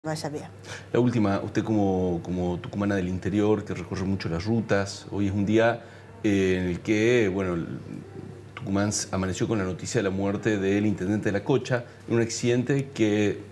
vaya bien. La última, usted como tucumana del interior, que recorre mucho las rutas, hoy es un día en el que, bueno, Tucumán amaneció con la noticia de la muerte del intendente de La Cocha, en un accidente que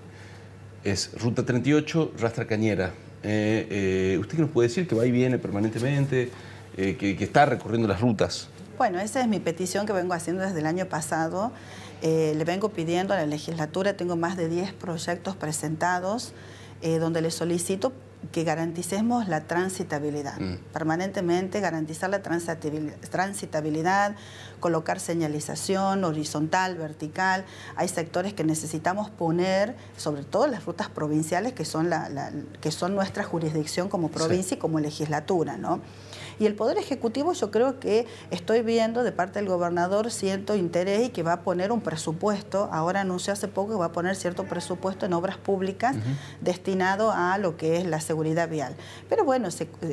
es Ruta 38, Rastra Cañera. ¿Usted qué nos puede decir? Que va y viene permanentemente, que está recorriendo las rutas. Bueno, esa es mi petición que vengo haciendo desde el año pasado. Le vengo pidiendo a la legislatura, tengo más de 10 proyectos presentados, donde le solicito que garanticemos la transitabilidad. Permanentemente garantizar la transitabilidad, colocar señalización horizontal, vertical. Hay sectores que necesitamos poner, sobre todo las rutas provinciales, que son nuestra jurisdicción como provincia y como legislatura, ¿no? Y el Poder Ejecutivo, yo creo que estoy viendo de parte del gobernador cierto interés y que va a poner un presupuesto, ahora anunció hace poco que va a poner cierto presupuesto en obras públicas destinado a lo que es la seguridad vial. Pero bueno,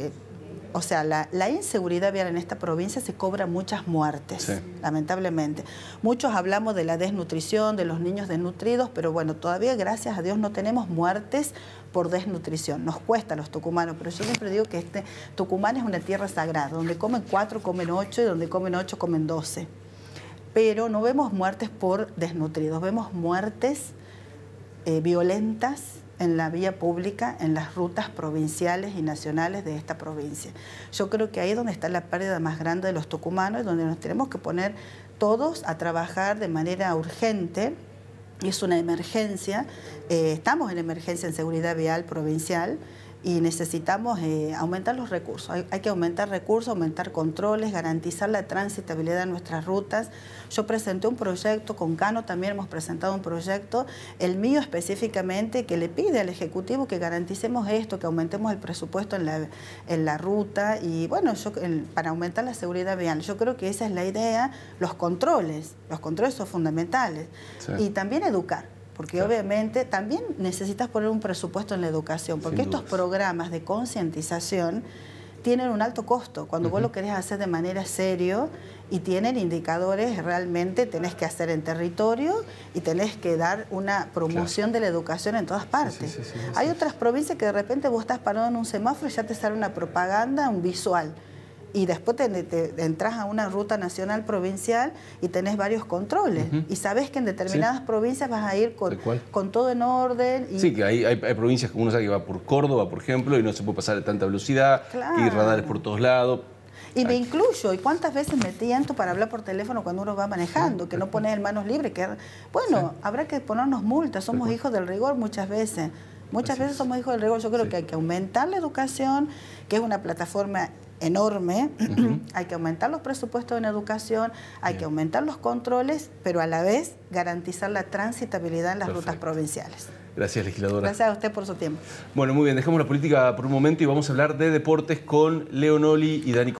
o sea, la inseguridad vial en esta provincia se cobra muchas muertes, lamentablemente. Muchos hablamos de la desnutrición, de los niños desnutridos, pero bueno, todavía gracias a Dios no tenemos muertes por desnutrición. Nos cuesta a los tucumanos, pero yo siempre digo que Tucumán es una tierra sagrada, donde comen 4, comen 8 y donde comen 8, comen 12. Pero no vemos muertes por desnutridos, vemos muertes violentas en la vía pública, en las rutas provinciales y nacionales de esta provincia. Yo creo que ahí es donde está la pérdida más grande de los tucumanos, donde nos tenemos que poner todos a trabajar de manera urgente. Es una emergencia, estamos en emergencia en seguridad vial provincial y necesitamos aumentar los recursos. Hay que aumentar recursos, aumentar controles, garantizar la transitabilidad de nuestras rutas. Yo presenté un proyecto, con Cano también hemos presentado un proyecto, el mío específicamente, que le pide al Ejecutivo que garanticemos esto, que aumentemos el presupuesto en la ruta y bueno, para aumentar la seguridad vial. Yo creo que esa es la idea, los controles son fundamentales y también educar. Porque obviamente también necesitas poner un presupuesto en la educación, porque estos programas de concientización tienen un alto costo. Cuando vos lo querés hacer de manera serio y tienen indicadores, realmente tenés que hacer en territorio y tenés que dar una promoción de la educación en todas partes. Hay otras provincias que de repente vos estás parado en un semáforo y ya te sale una propaganda, un visual. Y después te entras a una ruta nacional provincial y tenés varios controles. Y sabés que en determinadas provincias vas a ir con todo en orden. Y... Sí, que hay provincias que uno sabe que va por Córdoba, por ejemplo, y no se puede pasar a tanta velocidad, y radares por todos lados. Y me incluyo, ¿y cuántas veces me tiento para hablar por teléfono cuando uno va manejando? Que no pones en manos libres. Bueno, habrá que ponernos multas, somos hijos del rigor muchas veces. Muchas veces somos hijos del rigor. Yo creo que hay que aumentar la educación, que es una plataforma enorme, hay que aumentar los presupuestos en educación, hay que aumentar los controles, pero a la vez garantizar la transitabilidad en las rutas provinciales. Gracias, legisladora. Gracias a usted por su tiempo. Bueno, muy bien, dejamos la política por un momento y vamos a hablar de deportes con Leo Noli y Dani.